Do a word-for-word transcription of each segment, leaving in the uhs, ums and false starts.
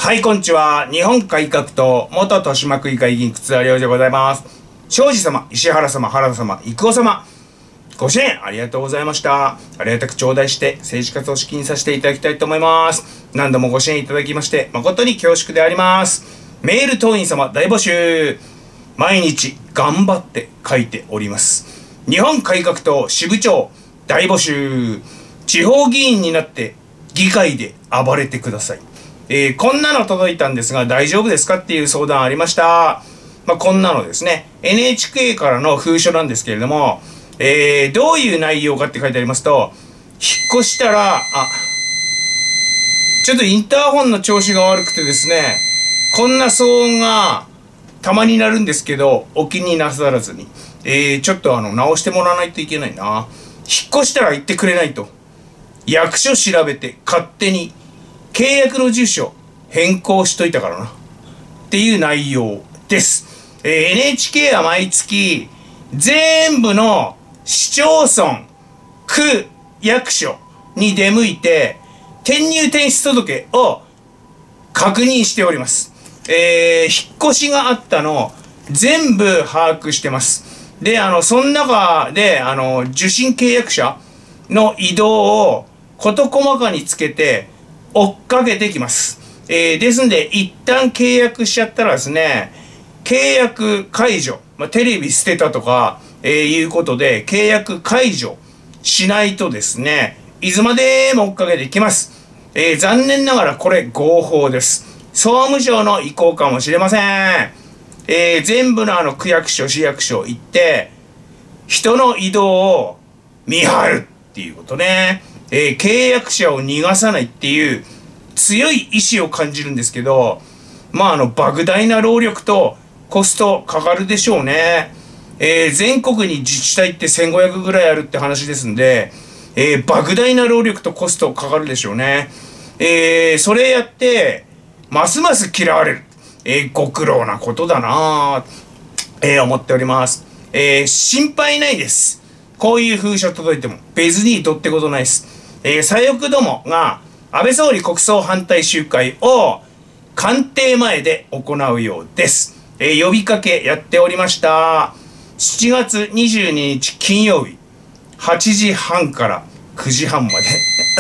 はい、こんにちは。日本改革党元豊島区議会議員靴田良でございます。庄司様、石原様、原田様、郁夫様、ご支援ありがとうございました。ありがたく頂戴して政治活動を資金させていただきたいと思います。何度もご支援いただきまして誠に恐縮であります。メール党員様大募集。毎日頑張って書いております。日本改革党支部長大募集。地方議員になって議会で暴れてください。えー、こんなの届いたんですが大丈夫ですかっていう相談ありました。まあ、こんなのですね、エヌエイチケー からの封書なんですけれども、えー、どういう内容かって書いてありますと、引っ越したら、あ、ちょっとインターホンの調子が悪くてですね、こんな騒音がたまになるんですけど、お気になさらずに、えー、ちょっとあの、直してもらわないといけないな。引っ越したら言ってくれないと。役所調べて勝手に契約の住所変更しといたからな。っていう内容です。えー、エヌエイチケー は毎月全部の市町村、区、役所に出向いて転入転出届を確認しております。えー、引っ越しがあったの全部把握してます。で、あの、その中で、あの、受信契約者の移動を事細かにつけて追っかけてきます。えー、ですんで、一旦契約しちゃったらですね、契約解除、まあ、テレビ捨てたとか、えー、いうことで、契約解除しないとですね、いつまでも追っかけてきます。えー、残念ながらこれ合法です。総務省の意向かもしれません。えー、全部のあの区役所、市役所行って、人の移動を見張るっていうことね。えー、契約者を逃がさないっていう強い意志を感じるんですけど、まああの莫大な労力とコストかかるでしょうね。えー、全国に自治体ってせんごひゃくぐらいあるって話ですんで、えー、莫大な労力とコストかかるでしょうね。えー、それやって、ますます嫌われる。えー、ご苦労なことだなぁ、えー、思っております。えー、心配ないです。こういう封書届いても別にどってことないです。えー、左翼どもが安倍総理国葬反対集会を官邸前で行うようです。えー、呼びかけやっておりました。しちがつにじゅうににち金曜日、はちじはんからくじはんまで。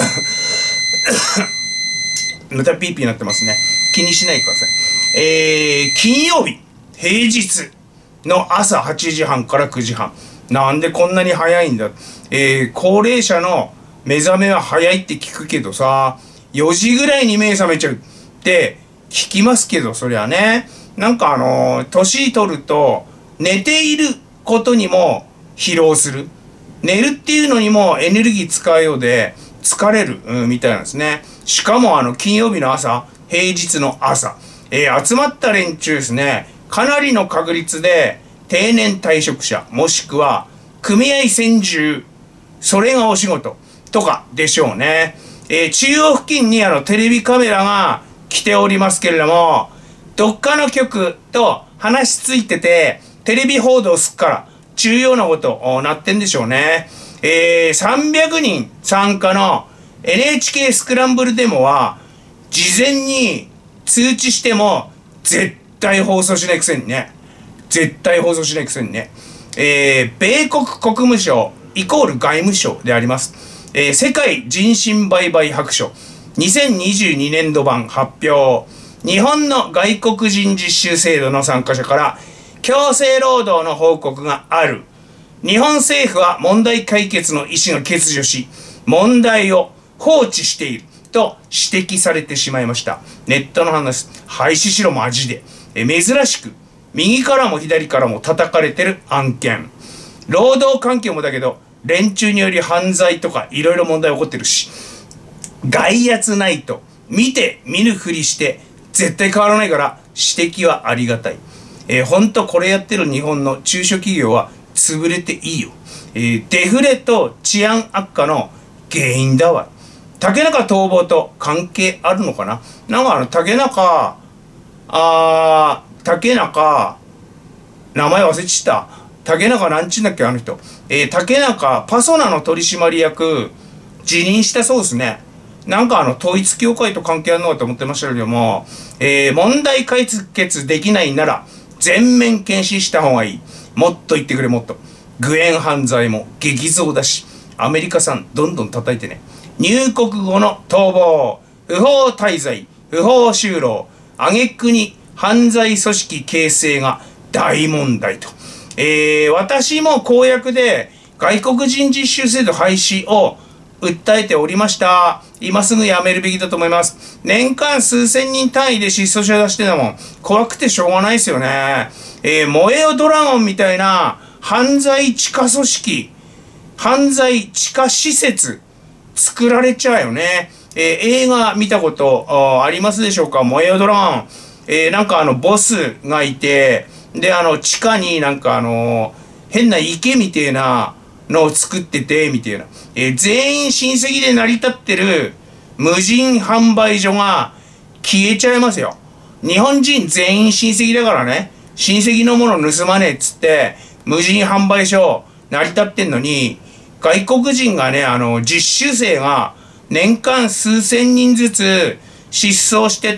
またピーピーなってますね。気にしないでください。えー、金曜日、平日の朝はちじはんからくじはん。なんでこんなに早いんだ。えー、高齢者の目覚めは早いって聞くけどさ、よじぐらいに目覚めちゃうって聞きますけど、そりゃね。なんかあのー、年取ると寝ていることにも疲労する。寝るっていうのにもエネルギー使うようで疲れる、うん、みたいなんですね。しかもあの金曜日の朝、平日の朝、えー、集まった連中ですね、かなりの確率で定年退職者、もしくは組合専従、それがお仕事とかでしょうね。えー、中央付近にあのテレビカメラが来ておりますけれども、どっかの局と話しついてて、テレビ報道すっから重要なことなってんでしょうね。えー、さんびゃくにん参加の エヌエイチケー スクランブルデモは、事前に通知しても絶対放送しないくせにね。絶対放送しないくせにね。えー、米国国務省イコール外務省であります。えー、世界人身売買白書にせんにじゅうにねんど版発表。日本の外国人実習制度の参加者から強制労働の報告がある。日本政府は問題解決の意思が欠如し、問題を放置していると指摘されてしまいました。ネットの話、廃止しろマジで。え珍しく、右からも左からも叩かれてる案件。労働環境もだけど、連中により犯罪とかいろいろ問題起こってるし、外圧ないと見て見ぬふりして絶対変わらないから指摘はありがたい。えー、ほんとこれやってる日本の中小企業は潰れていいよ。えー、デフレと治安悪化の原因だわ。竹中逃亡と関係あるのかな。なんかあの竹中、あー、竹中、名前忘れちゃった。竹中なんちんだっけあの人。えー、竹中パソナの取締役辞任したそうですね。 なんかあの、統一教会と関係あるのかと思ってましたけども、えー、問題解決できないなら、全面検視した方がいい。もっと言ってくれ、もっと。グエン犯罪も激増だし、アメリカ産どんどん叩いてね。入国後の逃亡、不法滞在、不法就労、挙句に犯罪組織形成が大問題と。えー、私も公約で外国人実習制度廃止を訴えておりました。今すぐやめるべきだと思います。年間数千人単位で失踪者出してるのも怖くてしょうがないですよね。えー、燃えよドラゴンみたいな犯罪地下組織、犯罪地下施設作られちゃうよね。えー、映画見たことありますでしょうか？燃えよドラゴン。えー、なんかあのボスがいて、であの地下になんかあの変な池みたいなのを作ってて、みたいな。えー、全員親戚で成り立ってる無人販売所が消えちゃいますよ。日本人全員親戚だからね。親戚のもの盗まねえっつって、無人販売所成り立ってんのに、外国人がね、あの、実習生が年間数千人ずつ失踪してって、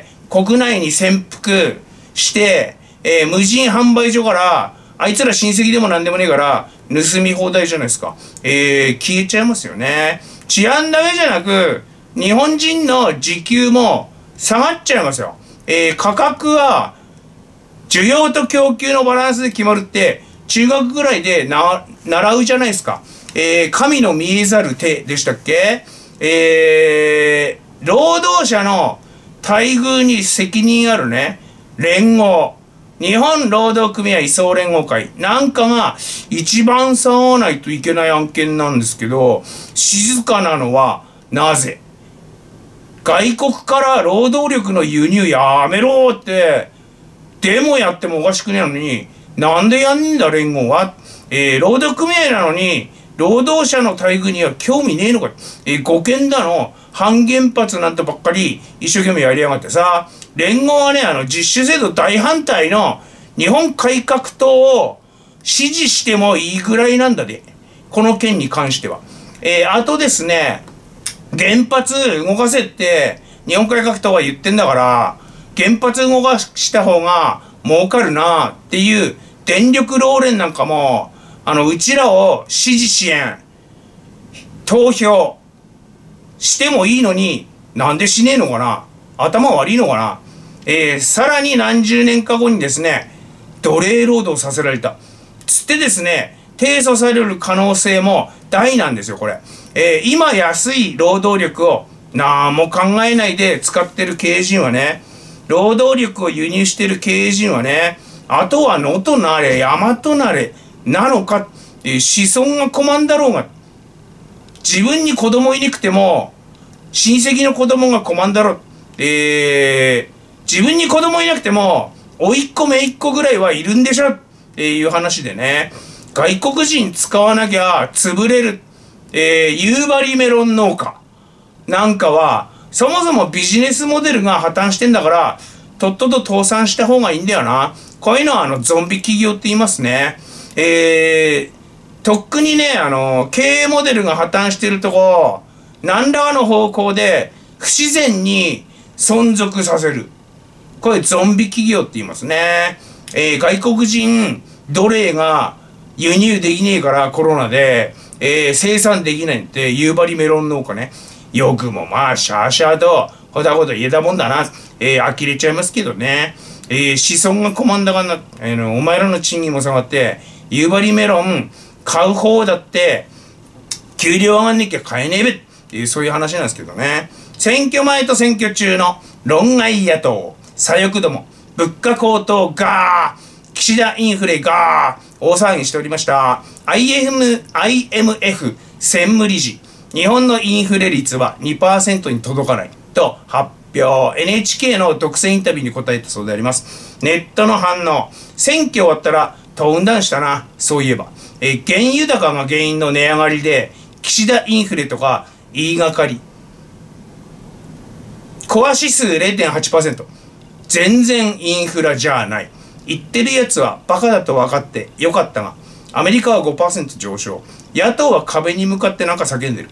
国内に潜伏して、えー、無人販売所から、あいつら親戚でもなんでもねえから、盗み放題じゃないですか。えー、消えちゃいますよね。治安だけじゃなく、日本人の時給も下がっちゃいますよ。えー、価格は、需要と供給のバランスで決まるって、中学ぐらいでな、習うじゃないですか。えー、神の見えざる手でしたっけ？えー、労働者の待遇に責任あるね、連合。日本労働組合総連合会なんかが一番騒がないといけない案件なんですけど、静かなのはなぜ？外国から労働力の輸入やめろって、デモやってもおかしくねえのに、なんでやんねえんだ連合は。えー、労働組合なのに、労働者の待遇には興味ねえのか。えー、護憲だの、反原発なんてばっかり一生懸命やりやがってさ、連合はね、あの、実習制度大反対の日本改革党を支持してもいいぐらいなんだで。この件に関しては。えー、あとですね、原発動かせって日本改革党は言ってんだから、原発動かした方が儲かるなっていう電力労連なんかも、あの、うちらを支持支援、投票してもいいのに、なんでしねえのかな？頭悪いのかな？えー、さらに何十年か後にですね、奴隷労働させられた。つってですね、提訴される可能性も大なんですよ、これ。えー、今安い労働力を何も考えないで使ってる経営陣はね、労働力を輸入してる経営陣はね、あとは野となれ、山となれ、なのか、えー、子孫が困んだろうが、自分に子供いなくても、親戚の子供が困んだろう。えー、自分に子供いなくても、甥っ子姪っ子ぐらいはいるんでしょっていう話でね、外国人使わなきゃ潰れる、えー、夕張メロン農家なんかは、そもそもビジネスモデルが破綻してんだから、とっとと倒産した方がいいんだよな。こういうのはあのゾンビ企業って言いますね。えー、とっくにね、あの、経営モデルが破綻してるとこ、何らかの方向で不自然に存続させる。これゾンビ企業って言いますね。えー、外国人奴隷が輸入できねえからコロナで、えー、生産できないって夕張メロン農家ね。よくもまあシャーシャーとほだほだ言えたもんだな。えー、呆れちゃいますけどね。えー、子孫が困んだがな、えー、お前らの賃金も下がって、夕張メロン買う方だって、給料上がんなきゃ買えねえべっていうそういう話なんですけどね。選挙前と選挙中の論外野党、左翼ども、物価高騰ガー、岸田インフレガー、大騒ぎしておりました。アイエム、アイエムエフ 専務理事、日本のインフレ率は にパーセント に届かないと発表。エヌエイチケー の独占インタビューに答えたそうであります。ネットの反応、選挙終わったらトーンダウンしたな、そういえば。えー、原油高が原因の値上がりで、岸田インフレとか言いがかり。コア指数 れいてんはちパーセント。全然インフラじゃない。言ってるやつはバカだと分かってよかったが、アメリカは ごパーセント 上昇。野党は壁に向かってなんか叫んでる。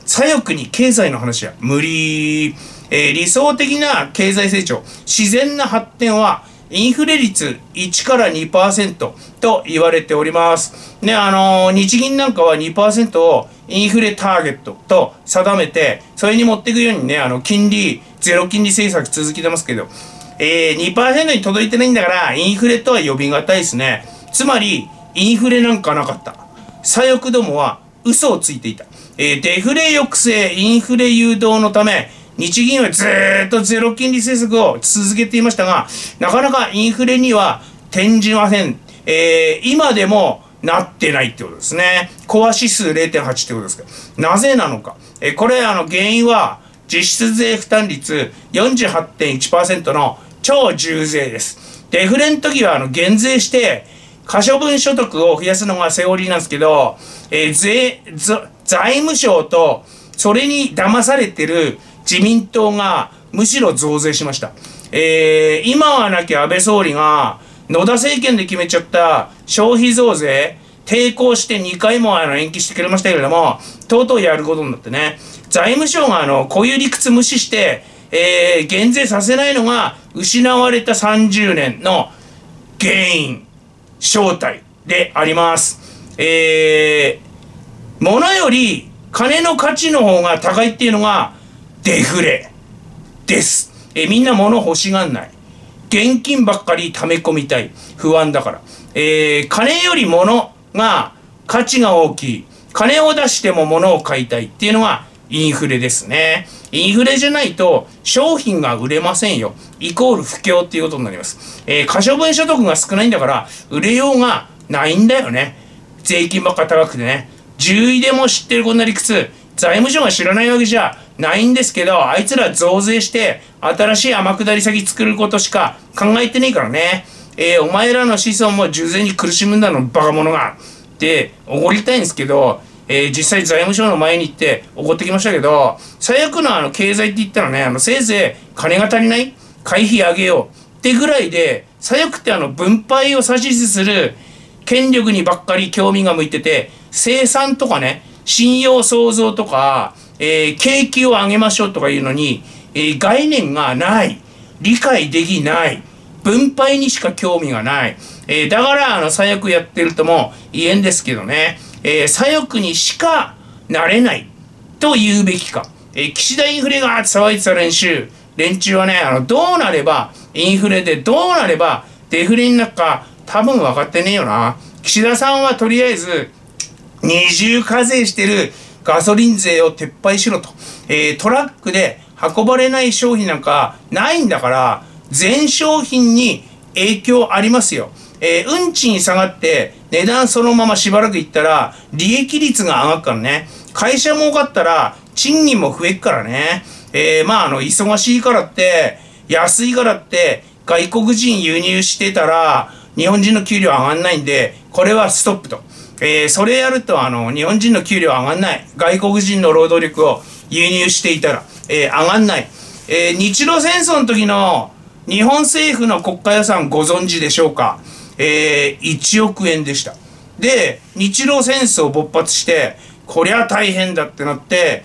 左翼に経済の話は無理。えー、理想的な経済成長、自然な発展は、インフレ率いちからにパーセントと言われております。ね、あのー、日銀なんかは にパーセント をインフレターゲットと定めて、それに持っていくようにね、あの、金利、ゼロ金利政策続けてますけど、えー、にパーセント に届いてないんだから、インフレとは呼び難いですね。つまり、インフレなんかなかった。左翼どもは嘘をついていた。えー、デフレ抑制、インフレ誘導のため、日銀はずーっとゼロ金利政策を続けていましたが、なかなかインフレには転じません。えー、今でもなってないってことですね。コア指数 れいてんはち ってことですけど。なぜなのか。えー、これ、あの、原因は、実質税負担率 よんじゅうはちてんいちパーセント の超重税です。デフレの時は、あの、減税して、可処分所得を増やすのがセオリーなんですけど、えー、税、財務省と、それに騙されてる自民党がむしろ増税しました。えー、今はなき安倍総理が野田政権で決めちゃった消費増税抵抗してにかいもあの延期してくれましたけれども、とうとうやることになってね、財務省があのこういう理屈無視して、えー、減税させないのが失われたさんじゅうねんの原因、正体であります。えー、物より金の価値の方が高いっていうのがデフレです。えみんな物欲しがんない。現金ばっかり溜め込みたい。不安だから。えー、金より物が価値が大きい。金を出しても物を買いたいっていうのがインフレですね。インフレじゃないと商品が売れませんよ。イコール不況っていうことになります。えー、可処分所得が少ないんだから売れようがないんだよね。税金ばっか高くてね。獣医でも知ってるこんな理屈。財務省が知らないわけじゃないんですけど、あいつら増税して新しい天下り先作ることしか考えてねえからね。えー、お前らの子孫も重税に苦しむんだのバカ者がっておごりたいんですけど、えー、実際財務省の前に行っておごってきましたけど、最悪のあの経済って言ったらね、あのせいぜい金が足りない、会費上げようってぐらいで、最悪ってあの分配を指図する権力にばっかり興味が向いてて、生産とかね、信用創造とか、えー、景気を上げましょうとかいうのに、えー、概念がない。理解できない。分配にしか興味がない。えー、だから、あの、左翼やってるとも言えんですけどね、えー、左翼にしかなれないと言うべきか。えー、岸田インフレが騒いでた連中、連中はね、あの、どうなれば、インフレでどうなればデフレになるか、多分分かってねえよな。岸田さんはとりあえず、二重課税してるガソリン税を撤廃しろと。えー、トラックで運ばれない商品なんかないんだから、全商品に影響ありますよ。えー、運賃下がって値段そのまましばらくいったら利益率が上がるからね。会社儲かったら賃金も増えっからね。えー、まああの忙しいからって安いからって外国人輸入してたら日本人の給料上がんないんで、これはストップと。えー、それやるとあの日本人の給料上がんない。外国人の労働力を輸入していたら、えー、上がんない。えー、日露戦争の時の日本政府の国家予算ご存知でしょうか。えー、いちおくえんでした。で、日露戦争勃発して、こりゃ大変だってなって、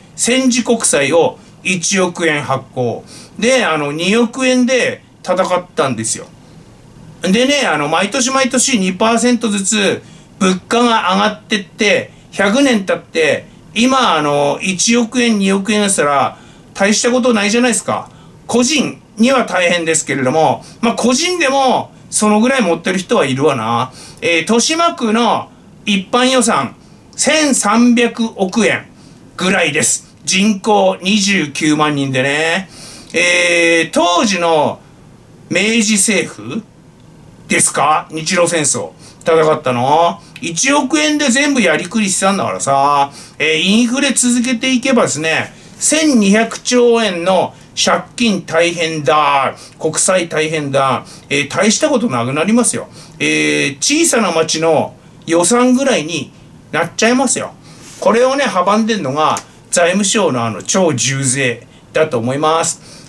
戦時国債をいちおくえん発行。で、あの、におくえんで戦ったんですよ。でね、あの、毎年毎年 にパーセント ずつ物価が上がってって、ひゃくねん経って、今、あの、いちおくえん、におくえんだったら、大したことないじゃないですか。個人には大変ですけれども、まあ、個人でも、そのぐらい持ってる人はいるわな。えー、豊島区の一般予算、せんさんびゃくおくえんぐらいです。人口にじゅうきゅうまんにんでね。えー、当時の明治政府ですか？日露戦争。戦ったのいちおくえんで全部やりくりしてたんだからさ、えー、インフレ続けていけばですね、せんにひゃくちょうえんの借金大変だ、国債大変だ、えー、大したことなくなりますよ。えー、小さな町の予算ぐらいになっちゃいますよ。これをね、阻んでんのが財務省のあの超重税だと思います。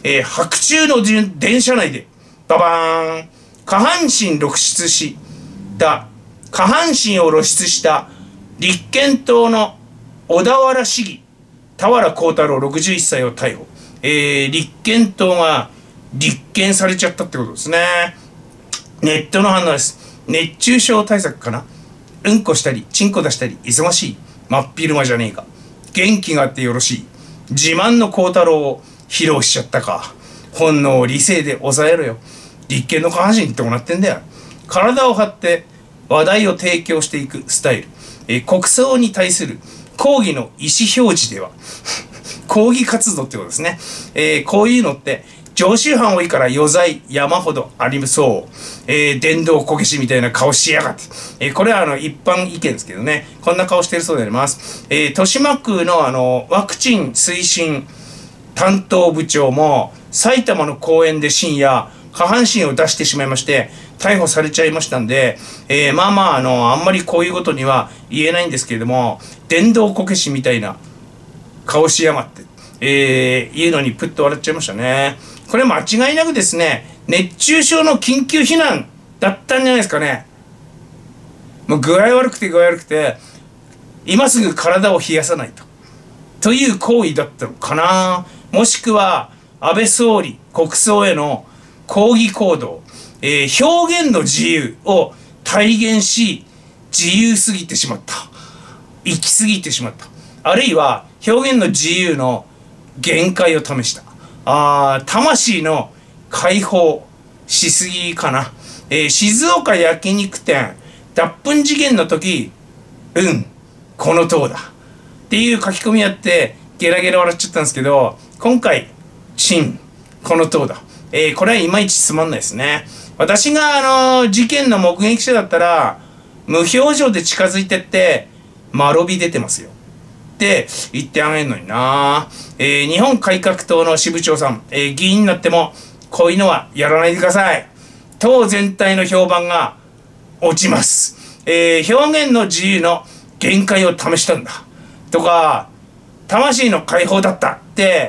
えー、白昼の電車内で、ババーン、下半身露出し、下半身を露出した立憲党の小田原市議田原幸太郎ろくじゅういっさいを逮捕。えー、立憲党が立件されちゃったってことですね。ネットの反応です。熱中症対策かな。うんこしたり、チンコ出したり、忙しい。真っ昼間じゃねえか。元気があってよろしい。自慢の幸太郎を披露しちゃったか。本能を理性で抑えろよ。立憲の下半身ってこうなってんだよ。体を張って話題を提供していくスタイル。えー、国葬に対する抗議の意思表示では、抗議活動ってことですね。えー、こういうのって、常習犯多いから余罪山ほどありそう。えー、電動こけしみたいな顔しやがって。えー、これはあの一般意見ですけどね。こんな顔してるそうであります。えー、豊島区のあの、ワクチン推進担当部長も、埼玉の公園で深夜、下半身を出してしまいまして、逮捕されちゃいましたんで、えー、まあまあ、あの、あんまりこういうことには言えないんですけれども、電動こけしみたいな顔しやがって、えー、いうのにプッと笑っちゃいましたね。これ間違いなくですね、熱中症の緊急避難だったんじゃないですかね。もう具合悪くて具合悪くて、今すぐ体を冷やさないと。という行為だったのかな。もしくは、安倍総理、国葬への抗議行動、えー、表現の自由を体現し、自由すぎてしまった。行き過ぎてしまった。あるいは、表現の自由の限界を試した。あ魂の解放しすぎかな。えー、静岡焼肉店、脱粉事件の時、うん、この塔だ。っていう書き込みやって、ゲラゲラ笑っちゃったんですけど、今回、チン、この塔だ。えー、これはいまいちつまんないですね。私が、あのー、事件の目撃者だったら、無表情で近づいてって、間延び出てますよ。って言ってあげるのにな。えー、日本改革党の支部長さん、えー、議員になっても、こういうのはやらないでください。党全体の評判が落ちます。えー、表現の自由の限界を試したんだ。とか、魂の解放だったって、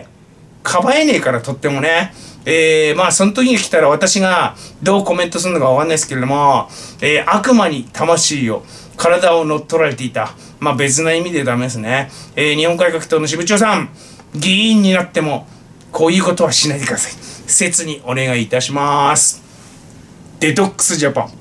かばえねえからとってもね。えー、まあその時に来たら私がどうコメントするのかわかんないですけれども、えー、悪魔に魂を、体を乗っ取られていた。まあ別な意味でダメですね。えー、日本改革党の支部長さん、議員になってもこういうことはしないでください。切にお願いいたします。デトックスジャパン。